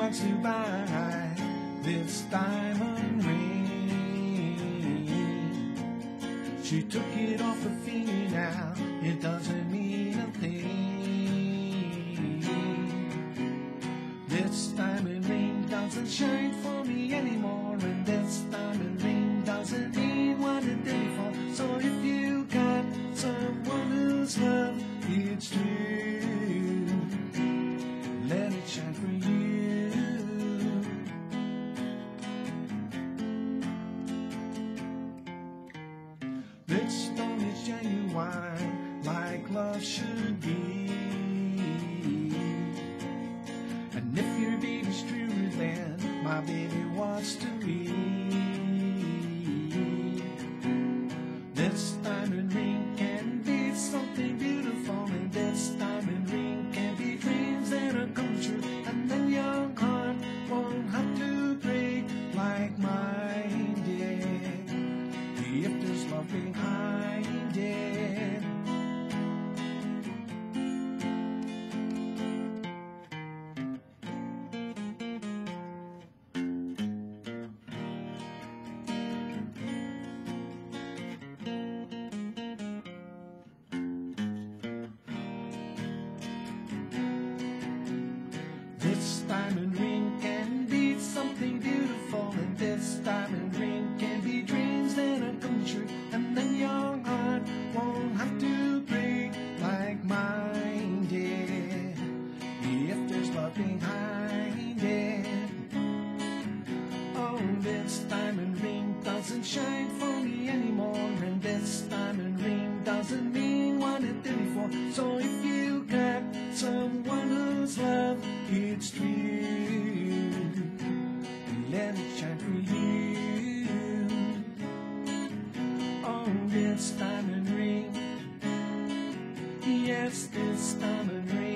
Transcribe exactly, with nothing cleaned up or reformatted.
wants to buy this diamond ring. She took it off her finger now, it doesn't mean a thing. This diamond ring doesn't shine for me anymore, and this diamond ring doesn't mean what it did before. So if you got someone whose love it's true, let it shine for you. This stone is genuine, like love should be. And if your baby's true, then my baby wants to be. This diamond ring can be something beautiful, and this diamond ring can be dreams that are come true. And then your heart won't have to break like mine did, if there's love behind it. This diamond ring can be something beautiful, and this diamond ring can be dreams that are come true. And then your heart won't have to break like mine did, if there's love behind it. Oh, this diamond ring doesn't shine for me anymore, and this diamond ring doesn't mean what it did before. So if you got someone whose love it's true, let it shine for you. Oh, this diamond ring, yes, this diamond ring.